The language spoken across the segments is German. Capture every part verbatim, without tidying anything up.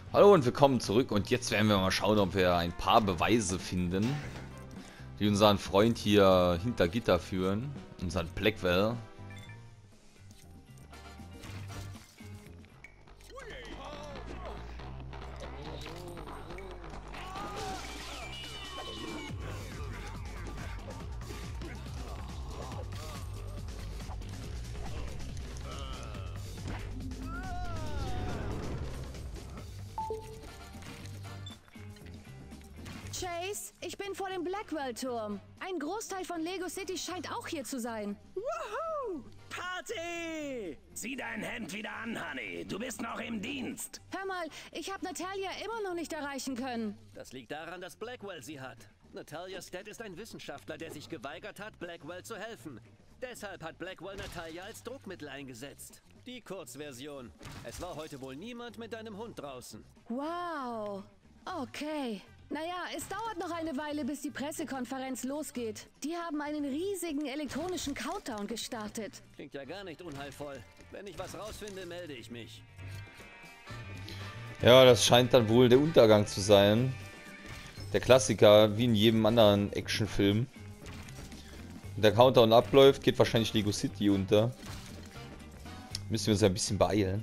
Hallo und willkommen zurück, und jetzt werden wir mal schauen, ob wir ein paar Beweise finden, die unseren Freund hier hinter Gitter führen, unseren Blackwell. Chase, ich bin vor dem Blackwell-Turm. Ein Großteil von Lego City scheint auch hier zu sein. Woohoo! Party! Zieh dein Hemd wieder an, Honey. Du bist noch im Dienst. Hör mal, ich habe Natalia immer noch nicht erreichen können. Das liegt daran, dass Blackwell sie hat. Natalia Stead ist ein Wissenschaftler, der sich geweigert hat, Blackwell zu helfen. Deshalb hat Blackwell Natalia als Druckmittel eingesetzt. Die Kurzversion. Es war heute wohl niemand mit deinem Hund draußen. Wow. Okay. Naja, es dauert noch eine Weile, bis die Pressekonferenz losgeht. Die haben einen riesigen elektronischen Countdown gestartet. Klingt ja gar nicht unheilvoll. Wenn ich was rausfinde, melde ich mich. Ja, das scheint dann wohl der Untergang zu sein. Der Klassiker, wie in jedem anderen Actionfilm. Wenn der Countdown abläuft, geht wahrscheinlich Lego City unter. Müssen wir uns ein bisschen beeilen.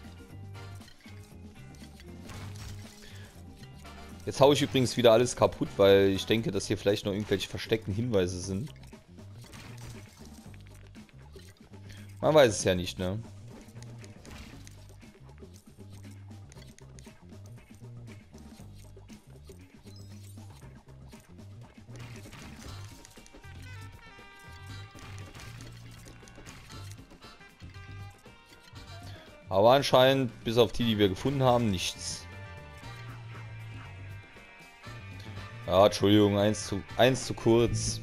Jetzt haue ich übrigens wieder alles kaputt, weil ich denke, dass hier vielleicht noch irgendwelche versteckten Hinweise sind. Man weiß es ja nicht, ne? Aber anscheinend, bis auf die, die wir gefunden haben, nichts. Ja, Entschuldigung, eins zu, eins zu kurz.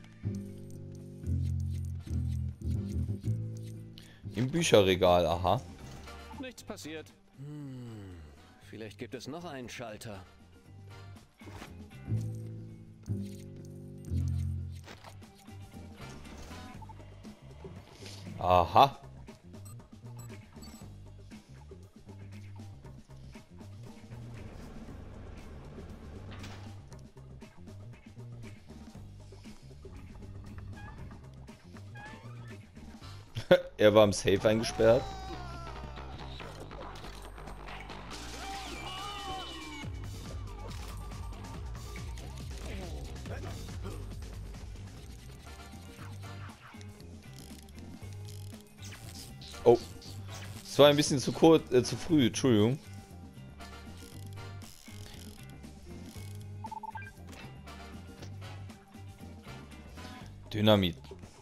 Im Bücherregal, aha. Nichts passiert. Hm, vielleicht gibt es noch einen Schalter. Aha. Er war im Safe eingesperrt. Oh. Es war ein bisschen zu kurz, äh, zu früh, Entschuldigung. Dynamit.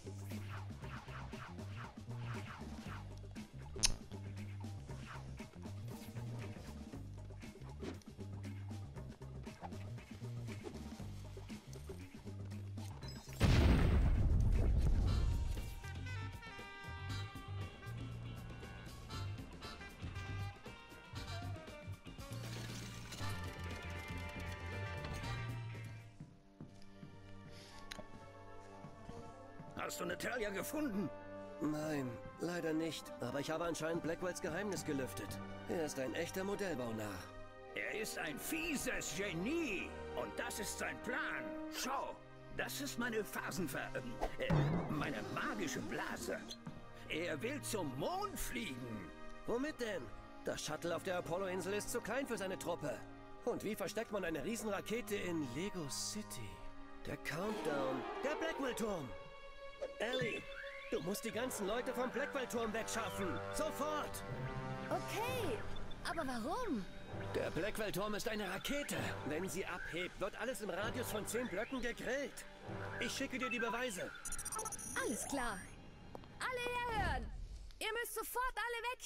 Hast du Natalia gefunden? Nein, leider nicht. Aber ich habe anscheinend Blackwells Geheimnis gelüftet. Er ist ein echter Modellbaunarr. Er ist ein fieses Genie. Und das ist sein Plan. Schau, das ist meine Phasenver... Äh, meine magische Blase. Er will zum Mond fliegen. Womit denn? Das Shuttle auf der Apollo-Insel ist zu klein für seine Truppe. Und wie versteckt man eine Riesenrakete in Lego City? Der Countdown. Der Blackwell-Turm. Ellie, du musst die ganzen Leute vom Blackwell-Turm wegschaffen. Sofort! Okay, aber warum? Der Blackwell-Turm ist eine Rakete. Wenn sie abhebt, wird alles im Radius von zehn Blöcken gegrillt. Ich schicke dir die Beweise. Alles klar. Alle herhören! Ihr müsst sofort alle weg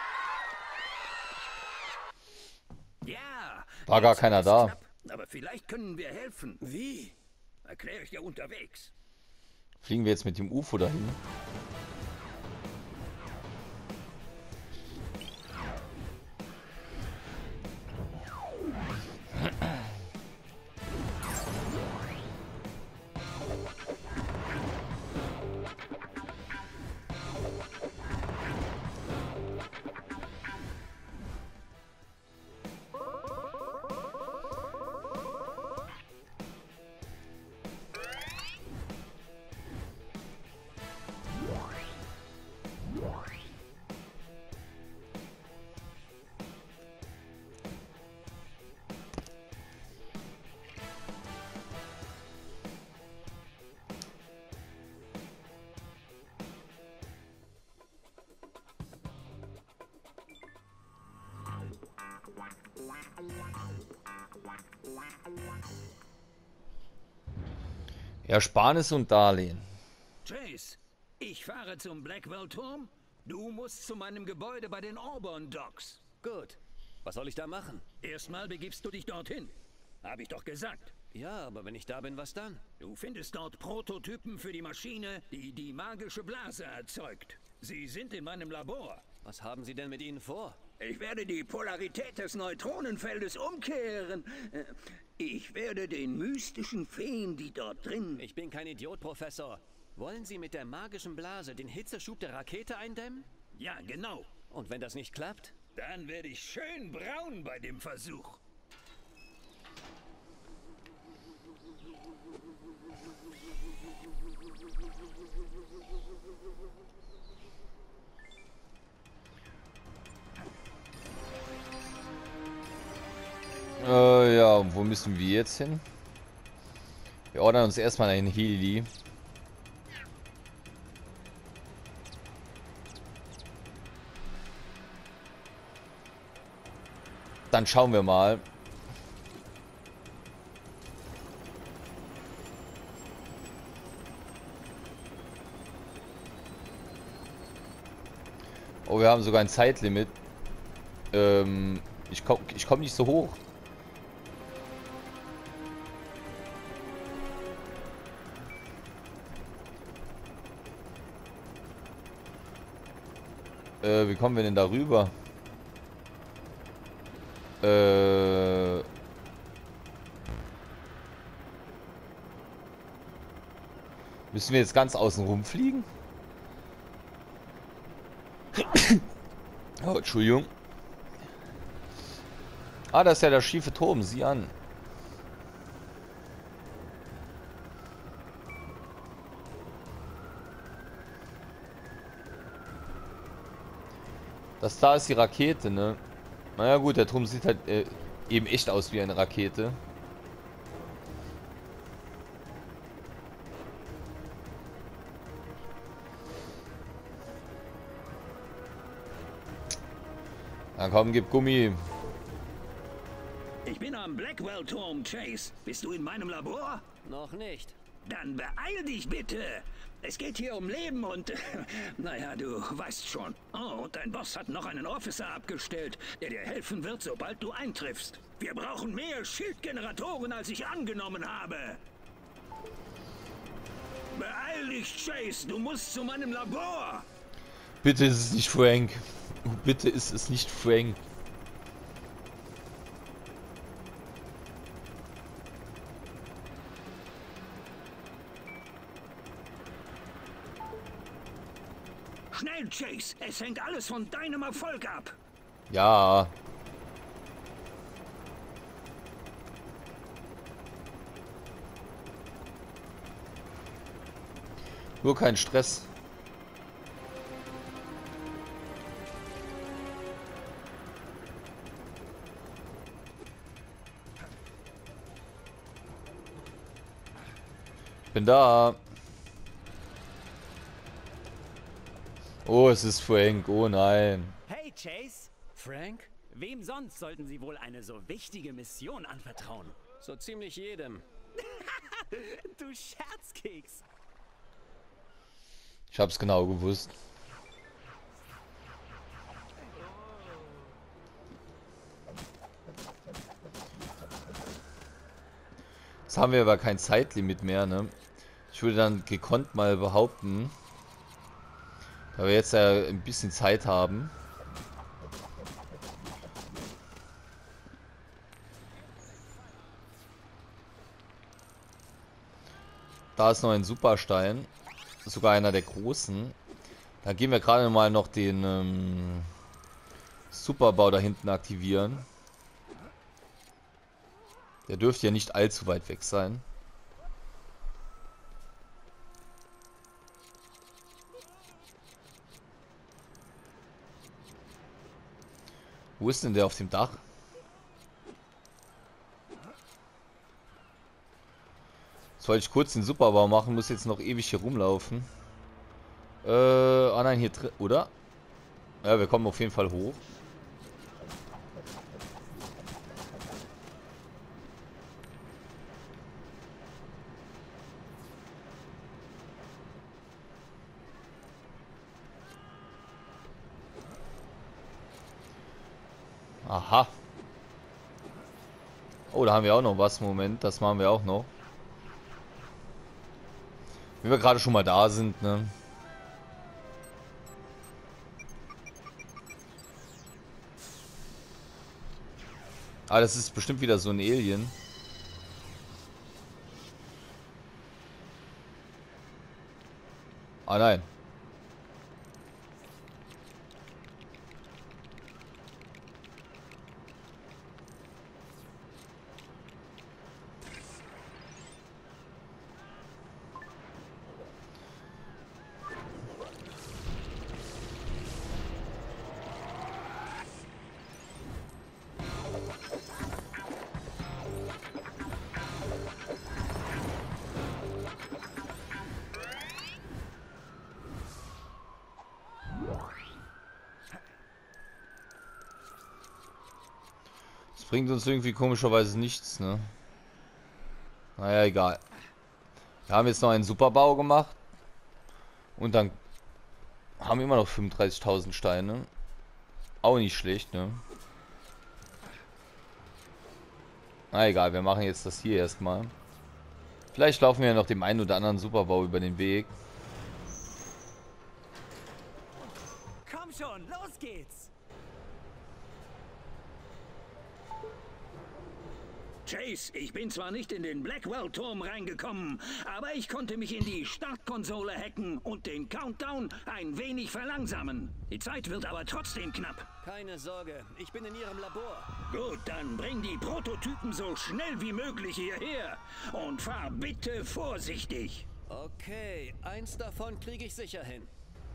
hier! Ja. War gar keiner ist da. knapp, aber vielleicht können wir helfen. Wie? Erkläre ich dir unterwegs. Fliegen wir jetzt mit dem U F O dahin? Ersparnis und Darlehen. Chase, ich fahre zum Blackwell-Turm. Du musst zu meinem Gebäude bei den Auburn Docks. Gut. Was soll ich da machen? Erstmal begibst du dich dorthin. Hab ich doch gesagt. Ja, aber wenn ich da bin, was dann? Du findest dort Prototypen für die Maschine, die die magische Blase erzeugt. Sie sind in meinem Labor. Was haben Sie denn mit ihnen vor? Ich werde die Polarität des Neutronenfeldes umkehren. Ich werde den mystischen Feen, die dort drin... Ich bin kein Idiot, Professor. Wollen Sie mit der magischen Blase den Hitzeschub der Rakete eindämmen? Ja, genau. Und wenn das nicht klappt? Dann werde ich schön braun bei dem Versuch. Äh, ja, und wo müssen wir jetzt hin? Wir ordern uns erstmal einen Heli. Dann schauen wir mal. Oh, wir haben sogar ein Zeitlimit. Ähm, ich komme ich komm nicht so hoch. Äh, wie kommen wir denn da rüber? Äh... Müssen wir jetzt ganz außen rum fliegen? Oh, Entschuldigung. Ah, das ist ja der schiefe Turm. Sieh an. Das da ist die Rakete, ne? Naja gut, der Turm sieht halt äh, eben echt aus wie eine Rakete. Na komm, gib Gummi. Ich bin am Blackwell-Turm, Chase. Bist du in meinem Labor? Noch nicht. Dann beeil dich bitte. Es geht hier um Leben und... naja, du weißt schon. Oh, und dein Boss hat noch einen Officer abgestellt, der dir helfen wird, sobald du eintriffst. Wir brauchen mehr Schildgeneratoren, als ich angenommen habe. Beeil dich, Chase. Du musst zu meinem Labor. Bitte ist es nicht Frank. Bitte ist es nicht Frank. Schnell, Chase! Es hängt alles von deinem Erfolg ab! Ja. Nur kein Stress. Bin da. Oh, es ist Frank. Oh nein. Hey, Chase. Frank? Wem sonst sollten Sie wohl eine so wichtige Mission anvertrauen? So ziemlich jedem. Du Scherzkeks. Ich hab's genau gewusst. Jetzt haben wir aber kein Zeitlimit mehr, ne? Ich würde dann gekonnt mal behaupten, da wir jetzt ja ein bisschen Zeit haben. Da ist noch ein Superstein. Sogar einer der großen. Da gehen wir gerade mal noch den ähm, Superbau da hinten aktivieren. Der dürfte ja nicht allzu weit weg sein. Wo ist denn der auf dem Dach? Jetzt wollte ich kurz den Superbau machen, muss jetzt noch ewig hier rumlaufen. Äh, ah nein, hier drin, oder? Ja, wir kommen auf jeden Fall hoch. Aha. Oh, da haben wir auch noch was. Moment, das machen wir auch noch. Wenn wir gerade schon mal da sind, ne? Ah, das ist bestimmt wieder so ein Alien. Ah, nein. Bringt uns irgendwie komischerweise nichts, ne? Naja, egal. Wir haben jetzt noch einen Superbau gemacht. Und dann haben wir immer noch fünfunddreißigtausend Steine. Auch nicht schlecht, ne? Na egal, wir machen jetzt das hier erstmal. Vielleicht laufen wir ja noch dem einen oder anderen Superbau über den Weg. Komm schon, los geht's! Chase, ich bin zwar nicht in den Blackwell-Turm reingekommen, aber ich konnte mich in die Startkonsole hacken und den Countdown ein wenig verlangsamen. Die Zeit wird aber trotzdem knapp. Keine Sorge, ich bin in Ihrem Labor. Gut, dann bring die Prototypen so schnell wie möglich hierher und fahr bitte vorsichtig. Okay, eins davon kriege ich sicher hin.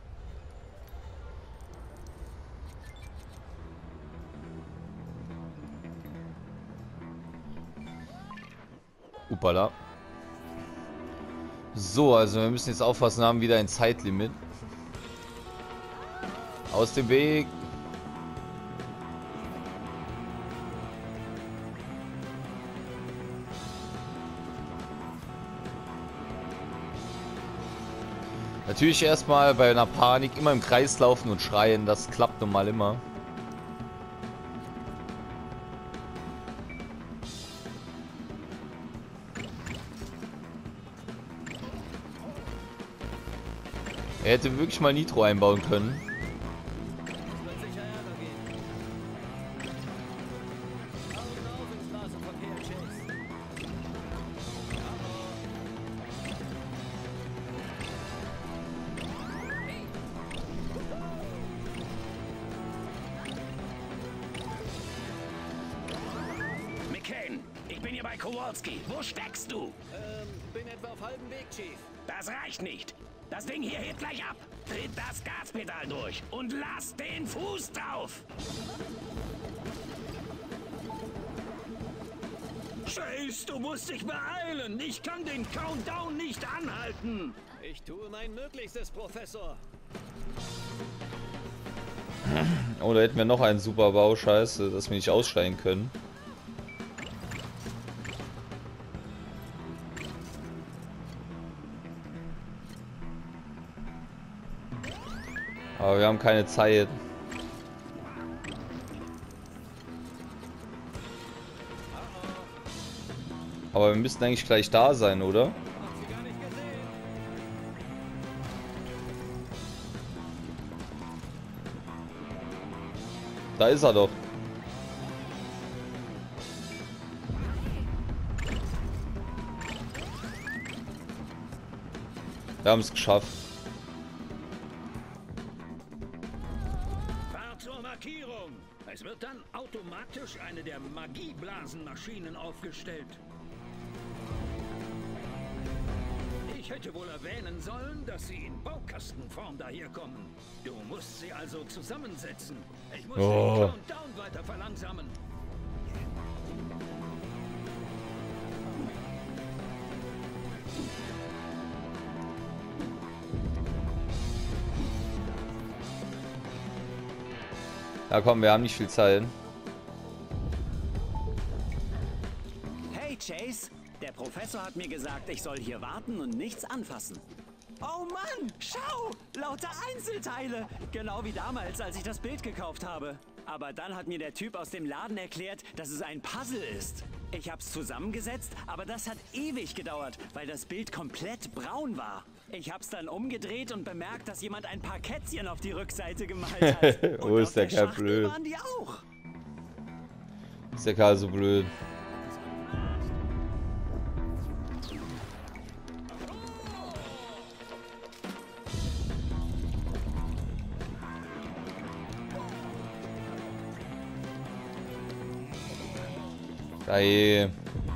Upala. So, also wir müssen jetzt aufpassen, haben wieder ein Zeitlimit. Aus dem Weg. Natürlich erstmal bei einer Panik immer im Kreis laufen und schreien, das klappt nun mal immer. Er hätte wirklich mal Nitro einbauen können. McCain, ich bin hier bei Kowalski. Wo steckst du? Ähm, bin etwa auf halbem Weg, Chief. Das reicht nicht. Das Ding hier hebt gleich ab. Tritt das Gaspedal durch und lass den Fuß drauf. Chase, du musst dich beeilen. Ich kann den Countdown nicht anhalten. Ich tue mein Möglichstes, Professor. Oh, da hätten wir noch einen Superbau. Scheiße, dass wir nicht aussteigen können. Aber wir haben keine Zeit. Aber wir müssten eigentlich gleich da sein, oder? Da ist er doch. Wir haben es geschafft. Markierung. Es wird dann automatisch eine der Magieblasenmaschinen aufgestellt. Ich hätte wohl erwähnen sollen, dass sie in Baukastenform daherkommen. Du musst sie also zusammensetzen. Ich muss Oh. den Countdown weiter verlangsamen. Ja komm, wir haben nicht viel Zeit. Hey Chase, der Professor hat mir gesagt, ich soll hier warten und nichts anfassen. Oh Mann, schau! Lauter Einzelteile! Genau wie damals, als ich das Bild gekauft habe. Aber dann hat mir der Typ aus dem Laden erklärt, dass es ein Puzzle ist. Ich hab's zusammengesetzt, aber das hat ewig gedauert, weil das Bild komplett braun war. Ich hab's dann umgedreht und bemerkt, dass jemand ein paar Kätzchen auf die Rückseite gemalt hat. Und oh, ist auf der der Kerl Schachtel blöd. waren die auch. Ist der Kerl so blöd. Geil.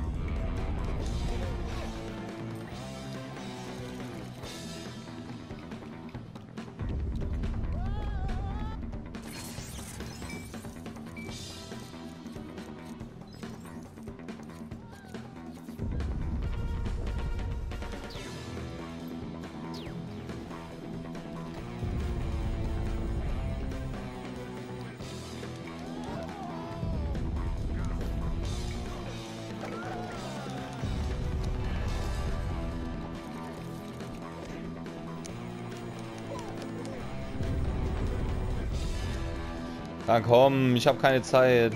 Na komm, ich habe keine Zeit.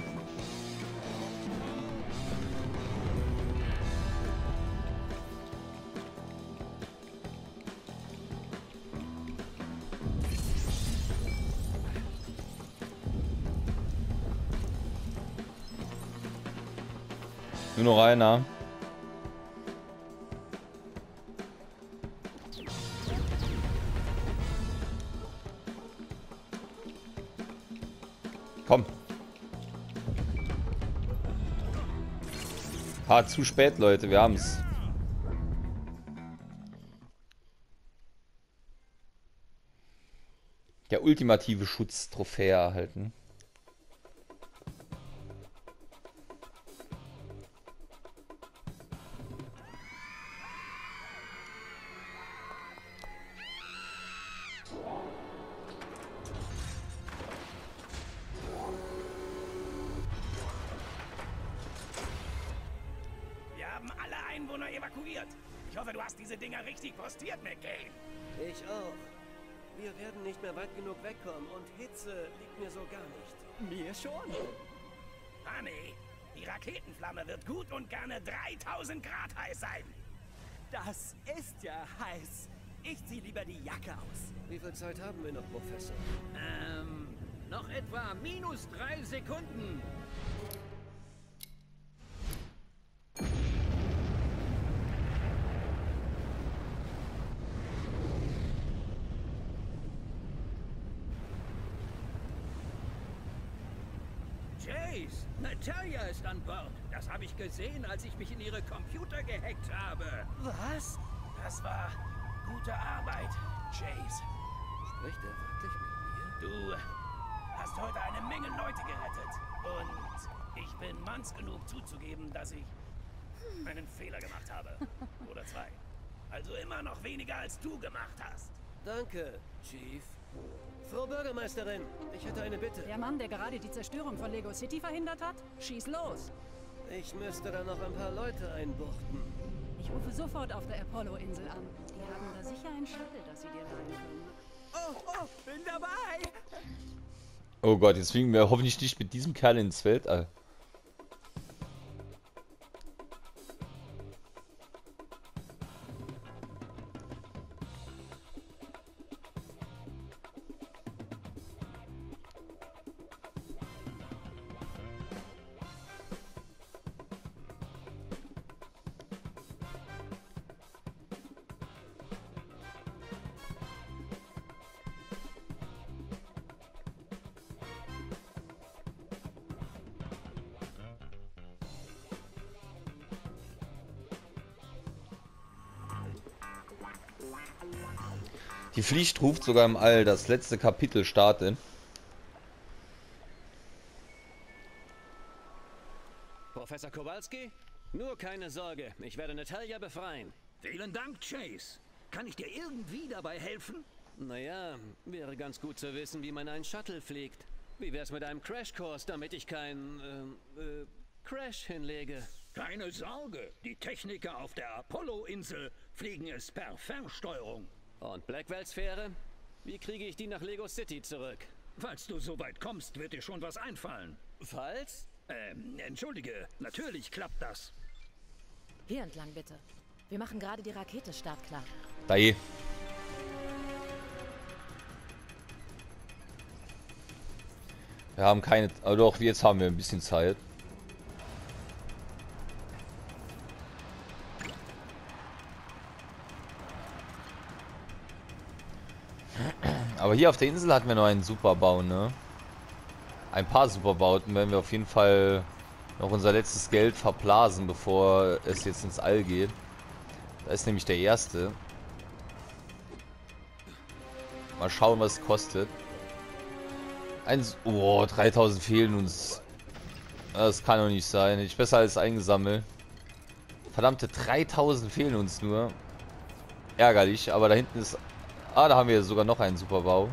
Nur noch einer. Komm. Ah, zu spät, Leute. Wir haben's. Der ultimative Schutz-Trophäe erhalten. Einwohner evakuiert. Ich hoffe, du hast diese Dinger richtig postiert, McCain. Ich auch. Wir werden nicht mehr weit genug wegkommen und Hitze liegt mir so gar nicht. Mir schon. Honey, die Raketenflamme wird gut und gerne dreitausend Grad heiß sein. Das ist ja heiß. Ich zieh lieber die Jacke aus. Wie viel Zeit haben wir noch, Professor? Ähm, noch etwa minus drei Sekunden. Chase, Natalia ist an Bord. Das habe ich gesehen, als ich mich in ihre Computer gehackt habe. Was? Das war gute Arbeit, Chase. Spricht er wirklich mit mir? Du hast heute eine Menge Leute gerettet. Und ich bin manns genug zuzugeben, dass ich einen Fehler gemacht habe. Oder zwei. Also immer noch weniger, als du gemacht hast. Danke, Chief. Frau Bürgermeisterin, ich hätte eine Bitte. Der Mann, der gerade die Zerstörung von Lego City verhindert hat? Schieß los! Ich müsste da noch ein paar Leute einbuchten. Ich rufe sofort auf der Apollo-Insel an. Die haben da sicher ein Shuttle, das sie dir leihen können. Oh, oh, bin dabei! Oh Gott, jetzt fliegen wir hoffentlich nicht mit diesem Kerl ins Weltall. Die Pflicht ruft sogar im All, das letzte Kapitel startet. Professor Kowalski? Nur keine Sorge, ich werde Natalia befreien. Vielen Dank, Chase. Kann ich dir irgendwie dabei helfen? Naja, wäre ganz gut zu wissen, wie man einen Shuttle fliegt. Wie wär's mit einem Crashkurs, damit ich keinen äh, äh, Crash hinlege? Keine Sorge, die Techniker auf der Apollo-Insel fliegen es per Fernsteuerung. Und Blackwell-Sphäre? Wie kriege ich die nach Lego City zurück? Falls du so weit kommst, wird dir schon was einfallen. Falls? Ähm, entschuldige, natürlich klappt das. Hier entlang bitte. Wir machen gerade die Rakete startklar. Da je. Wir haben keine... Aber doch, jetzt haben wir ein bisschen Zeit. Aber hier auf der Insel hatten wir noch einen Superbau, ne? Ein paar Superbauten werden wir auf jeden Fall noch unser letztes Geld verblasen, bevor es jetzt ins All geht. Da ist nämlich der erste. Mal schauen, was es kostet. Ein... Oh, dreitausend fehlen uns. Das kann doch nicht sein. Ich besser alles eingesammelt. Verdammte dreitausend fehlen uns nur. Ärgerlich, aber da hinten ist... Ah, da haben wir sogar noch einen Superbau.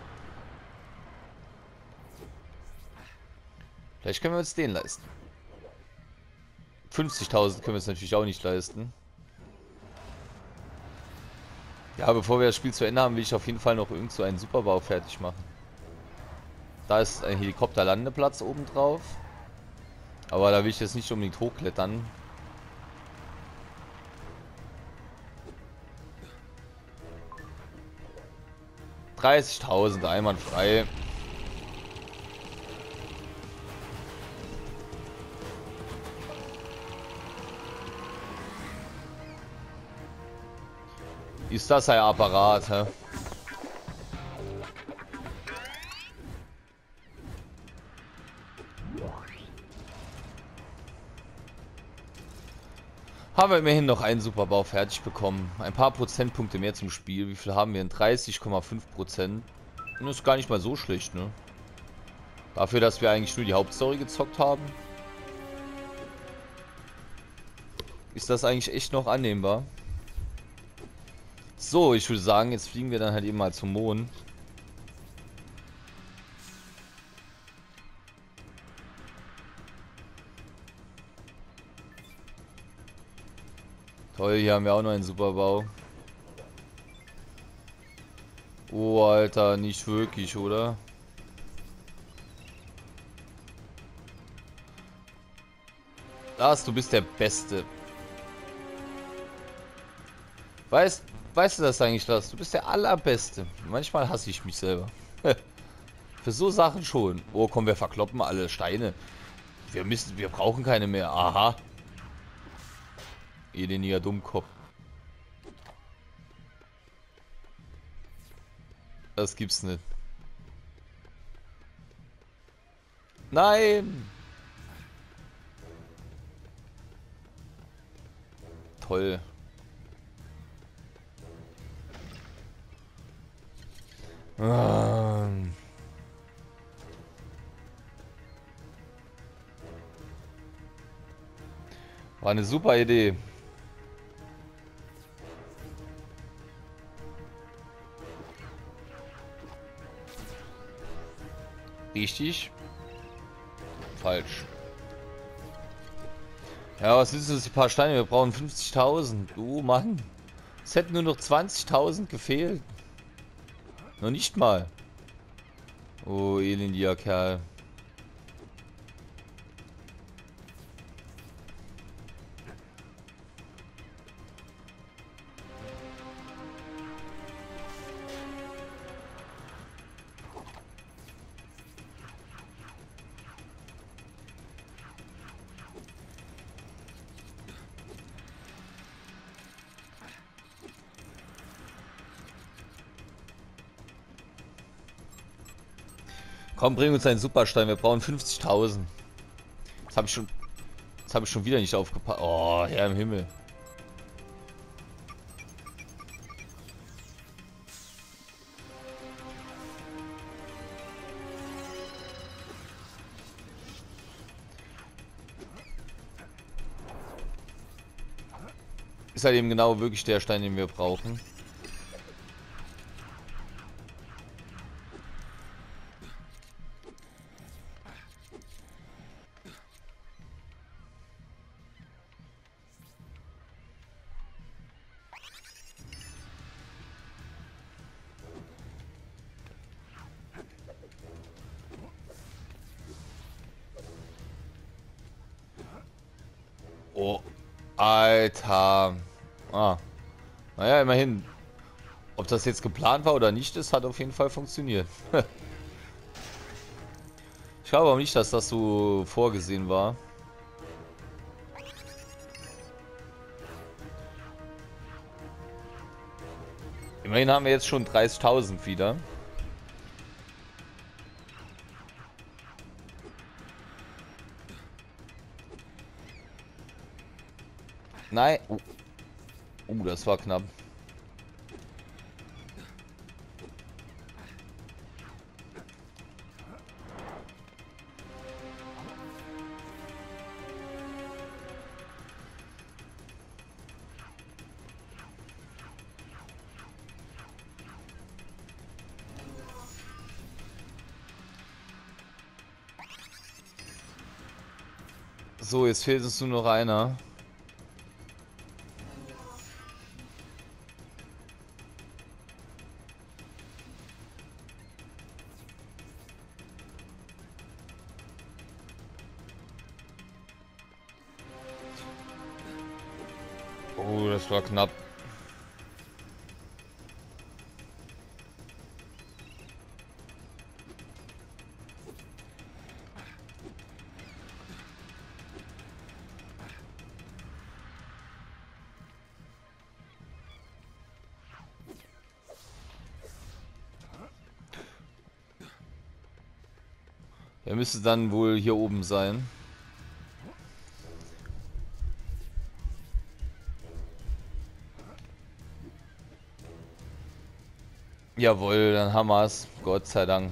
Vielleicht können wir uns den leisten. fünfzigtausend können wir uns natürlich auch nicht leisten. Ja, bevor wir das Spiel zu Ende haben, will ich auf jeden Fall noch irgend so einen Superbau fertig machen. Da ist ein Helikopterlandeplatz oben drauf. Aber da will ich jetzt nicht unbedingt hochklettern. dreißigtausend einwandfrei. Ist das ein Apparat, hä? Haben wir immerhin noch einen Superbau fertig bekommen. Ein paar Prozentpunkte mehr zum Spiel. Wie viel haben wir? dreißig Komma fünf Prozent. Das ist gar nicht mal so schlecht, ne? Dafür, dass wir eigentlich nur die Hauptstory gezockt haben. Ist das eigentlich echt noch annehmbar? So, ich würde sagen, jetzt fliegen wir dann halt eben mal zum Mond. Toll, hier haben wir auch noch einen Superbau. Oh, Alter, nicht wirklich, oder? Lars, du bist der Beste. Weißt, weißt du das eigentlich, Lars? Du bist der Allerbeste. Manchmal hasse ich mich selber. Für so Sachen schon. Oh, komm, wir verkloppen alle Steine. Wir müssen, wir brauchen keine mehr. Aha. Eleniger Dummkopf. Das gibt's nicht. Nein! Toll. Ah. War eine super Idee. Richtig. Falsch. Ja, was ist das? Ein paar Steine. Wir brauchen fünfzigtausend. Oh Mann. Es hätten nur noch zwanzigtausend gefehlt. Noch nicht mal. Oh, elendiger Kerl. Komm, bring uns einen Superstein. Wir brauchen fünfzigtausend. Das habe ich schon. Das habe ich schon wieder nicht aufgepasst. Oh, Herr im Himmel. Ist halt eben genau wirklich der Stein, den wir brauchen. Oh, Alter. Ah. Naja, immerhin. Ob das jetzt geplant war oder nicht, ist, hat auf jeden Fall funktioniert. Ich glaube auch nicht, dass das so vorgesehen war. Immerhin haben wir jetzt schon dreißigtausend wieder. Nein. Oh. Oh, das war knapp. So, jetzt fehlt uns nur noch einer. Oh, das war knapp. Er müsste dann wohl hier oben sein. Jawohl, dann haben wir es. Gott sei Dank.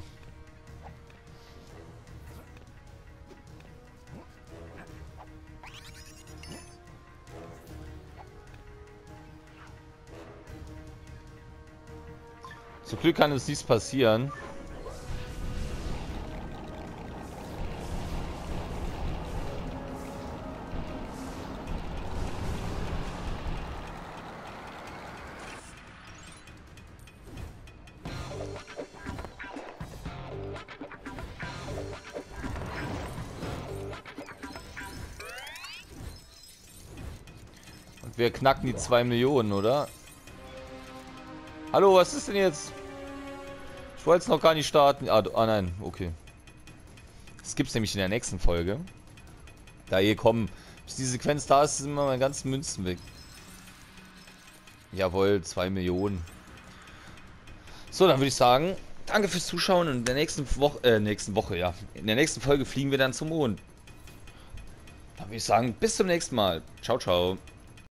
Zum Glück kann es nichts passieren. Wir knacken die zwei Millionen, oder? Hallo, was ist denn jetzt? Ich wollte es noch gar nicht starten. Ah, ah nein, okay. Das gibt es nämlich in der nächsten Folge. Da hier kommen, bis die Sequenz da ist, sind immer meine ganzen Münzen weg. Jawohl, zwei Millionen. So, dann würde ich sagen, danke fürs Zuschauen. Und in der nächsten Woche, äh, nächsten Woche, ja. In der nächsten Folge fliegen wir dann zum Mond. Dann würde ich sagen, bis zum nächsten Mal. Ciao, ciao.